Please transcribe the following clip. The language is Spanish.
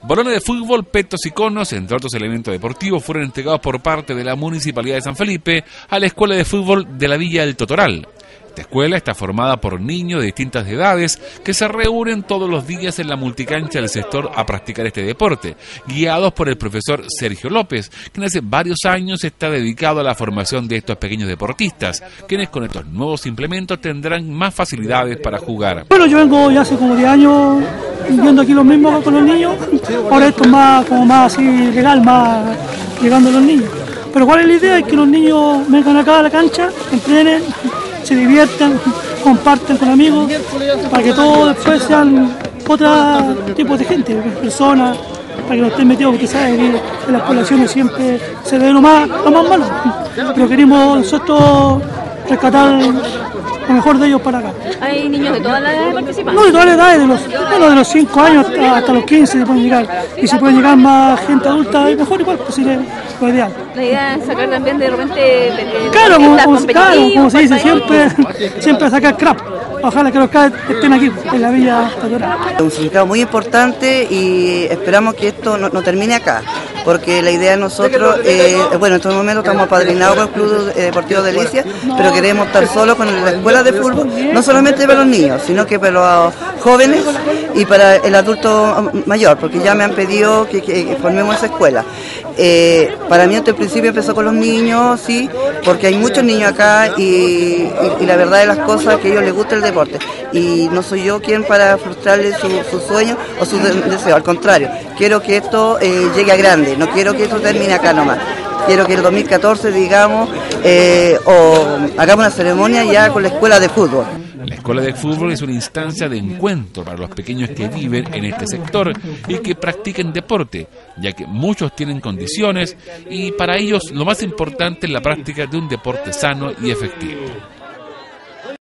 Balones de fútbol, petos y conos, entre otros elementos deportivos, fueron entregados por parte de la Municipalidad de San Felipe a la Escuela de Fútbol de la Villa del Totoral. Esta escuela está formada por niños de distintas edades que se reúnen todos los días en la multicancha del sector a practicar este deporte, guiados por el profesor Sergio López, quien hace varios años está dedicado a la formación de estos pequeños deportistas, quienes con estos nuevos implementos tendrán más facilidades para jugar. Bueno, yo vengo ya hace como 10 años viendo aquí los mismos con los niños, ahora esto es más, como más así legal, más llegando a los niños. Pero ¿cuál es la idea? Es que los niños vengan acá a la cancha, entrenen, se diviertan, comparten con amigos, para que todos después sean otro tipo de gente, personas, para que no estén metidos, porque saben que en las poblaciones siempre se ve lo más malo. Pero queremos nosotros rescatar lo mejor de ellos para acá. ¿Hay niños de todas las edades participando? No, de todas las edades, de los 5 años hasta los 15 se pueden llegar. Y si pueden llegar más gente adulta, mejor igual, pues sería lo ideal. La idea es sacar también de repente... Claro, como se dice, siempre sacar crap. Ojalá que los CAD estén aquí, en la Villa Totoral. Un significado muy importante y esperamos que esto no termine acá, porque la idea de nosotros, bueno, en estos momentos estamos apadrinados por el Club Deportivo Delicia, pero queremos estar solo con la escuela de fútbol, no solamente para los niños, sino que para los jóvenes y para el adulto mayor, porque ya me han pedido que formemos esa escuela. Para mí desde el principio empezó con los niños, sí, porque hay muchos niños acá y la verdad de las cosas que a ellos les gusta el deporte, y no soy yo quien para frustrarles su sueño o su deseo, al contrario, quiero que esto llegue a grande, no quiero que esto termine acá nomás. Quiero que el 2014, digamos, o hagamos una ceremonia ya con la escuela de fútbol. La escuela de fútbol es una instancia de encuentro para los pequeños que viven en este sector y que practiquen deporte, ya que muchos tienen condiciones y para ellos lo más importante es la práctica de un deporte sano y efectivo.